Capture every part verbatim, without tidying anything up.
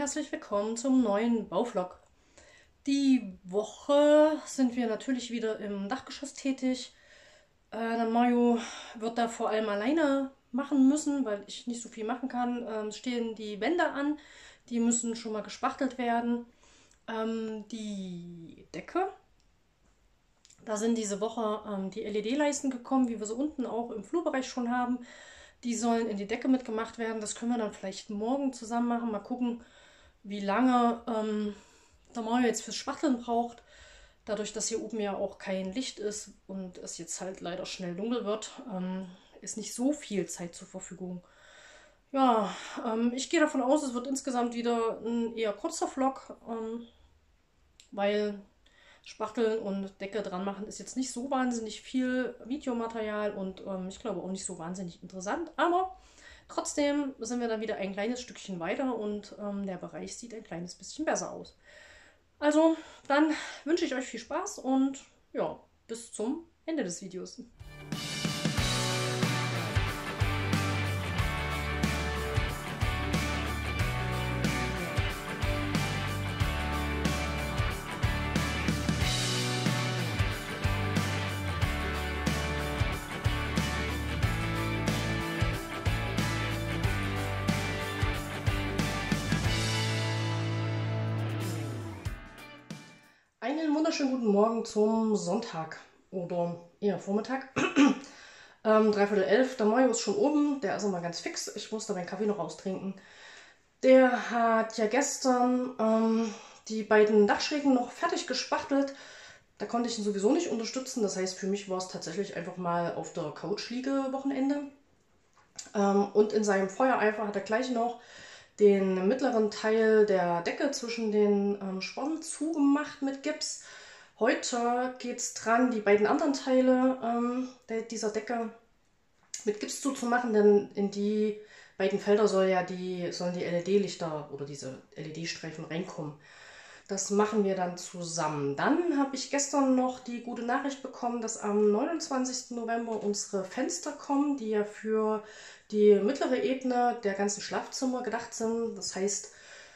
herzlich willkommen zum neuen Bauvlog. Die Woche sind wir natürlich wieder im Dachgeschoss tätig. Äh, der Mario wird da vor allem alleine machen müssen, weil ich nicht so viel machen kann. Ähm, es stehen die Wände an, die müssen schon mal gespachtelt werden. Ähm, die Decke, da sind diese Woche ähm, die L E D-Leisten gekommen, wie wir sie unten auch im Flurbereich schon haben. Die sollen in die Decke mitgemacht werden. Das können wir dann vielleicht morgen zusammen machen. Mal gucken, wie lange ähm, der Mario jetzt fürs Spachteln braucht. Dadurch, dass hier oben ja auch kein Licht ist und es jetzt halt leider schnell dunkel wird, ähm, ist nicht so viel Zeit zur Verfügung. Ja, ähm, ich gehe davon aus, es wird insgesamt wieder ein eher kurzer Vlog, ähm, weil Spachteln und Decke dran machen ist jetzt nicht so wahnsinnig viel Videomaterial und ähm, ich glaube auch nicht so wahnsinnig interessant. Aber trotzdem sind wir dann wieder ein kleines Stückchen weiter und ähm, der Bereich sieht ein kleines bisschen besser aus. Also, dann wünsche ich euch viel Spaß und ja, bis zum Ende des Videos. Einen wunderschönen guten Morgen zum Sonntag oder eher Vormittag. ähm, Dreiviertel elf, der Mario ist schon oben, der ist immer ganz fix. Ich musste meinen Kaffee noch austrinken. Der hat ja gestern ähm, die beiden Dachschrägen noch fertig gespachtelt. Da konnte ich ihn sowieso nicht unterstützen. Das heißt, für mich war es tatsächlich einfach mal auf der Couch liege Wochenende. Ähm, und in seinem Feuereifer hat er gleich noch den mittleren Teil der Decke zwischen den ähm, Sponnen zugemacht mit Gips. Heute geht es dran, die beiden anderen Teile ähm, der, dieser Decke mit Gips zuzumachen, denn in die beiden Felder soll ja die, sollen die L E D-Lichter oder diese L E D-Streifen reinkommen. Das machen wir dann zusammen. Dann habe ich gestern noch die gute Nachricht bekommen, dass am neunundzwanzigsten November unsere Fenster kommen, die ja für die mittlere Ebene der ganzen Schlafzimmer gedacht sind. Das heißt,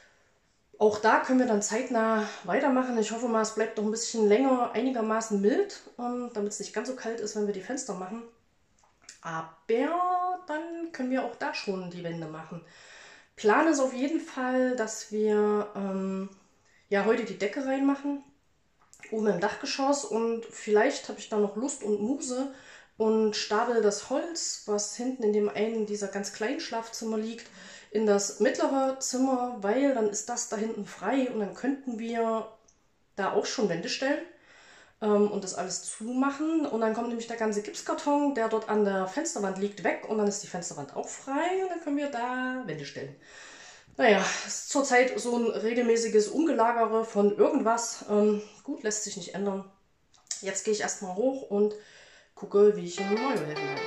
auch da können wir dann zeitnah weitermachen. Ich hoffe mal, es bleibt noch ein bisschen länger einigermaßen mild, damit es nicht ganz so kalt ist, wenn wir die Fenster machen. Aber dann können wir auch da schon die Wände machen. Plan ist auf jeden Fall, dass wir ähm, ja heute die Decke reinmachen, oben im Dachgeschoss, und vielleicht habe ich da noch Lust und Muse und stapel das Holz, was hinten in dem einen dieser ganz kleinen Schlafzimmer liegt, in das mittlere Zimmer, weil dann ist das da hinten frei und dann könnten wir da auch schon Wände stellen ähm, und das alles zumachen. Und dann kommt nämlich der ganze Gipskarton, der dort an der Fensterwand liegt, weg und dann ist die Fensterwand auch frei und dann können wir da Wände stellen. Naja, ist zurzeit so ein regelmäßiges Umgelagere von irgendwas. Ähm, gut, lässt sich nicht ändern. Jetzt gehe ich erstmal hoch und gucke, wie ich ihm Mario helfen kann.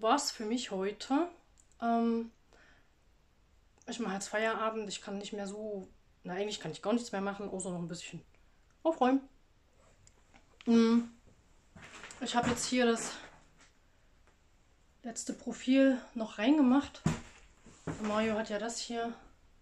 war es für mich heute. Ähm, ich mache jetzt Feierabend. Ich kann nicht mehr so... Na, eigentlich kann ich gar nichts mehr machen, außer noch ein bisschen aufräumen. Mm, Ich habe jetzt hier das letzte Profil noch reingemacht. Mario hat ja das hier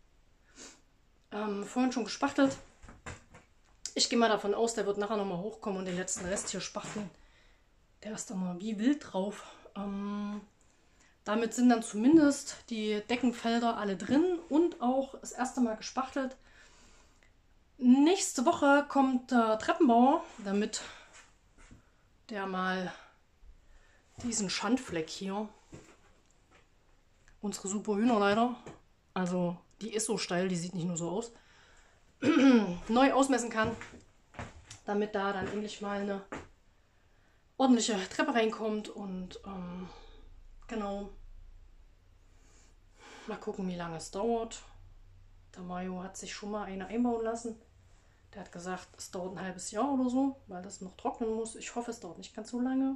ähm, vorhin schon gespachtelt. Ich gehe mal davon aus, der wird nachher nochmal hochkommen und den letzten Rest hier spachteln. Der ist immer wie wild drauf. Ähm, damit sind dann zumindest die Deckenfelder alle drin und auch das erste Mal gespachtelt. Nächste Woche kommt der Treppenbauer, damit der mal diesen Schandfleck hier, unsere super Hühnerleiter, also die ist so steil, die sieht nicht nur so aus, neu ausmessen kann, damit da dann endlich mal eine ordentliche Treppe reinkommt und ähm, genau, mal gucken, wie lange es dauert. Der Mario hat sich schon mal eine einbauen lassen. Der hat gesagt, es dauert ein halbes Jahr oder so, weil das noch trocknen muss. Ich hoffe, es dauert nicht ganz so lange.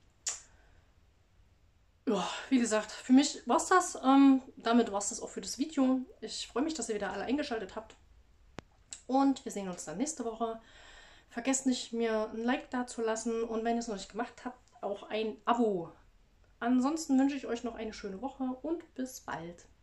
Ja, wie gesagt, für mich war es das. Ähm, damit war es das auch für das Video. Ich freue mich, dass ihr wieder alle eingeschaltet habt. Und wir sehen uns dann nächste Woche. Vergesst nicht, mir ein Like da zu lassen und wenn ihr es noch nicht gemacht habt, auch ein Abo. Ansonsten wünsche ich euch noch eine schöne Woche und bis bald.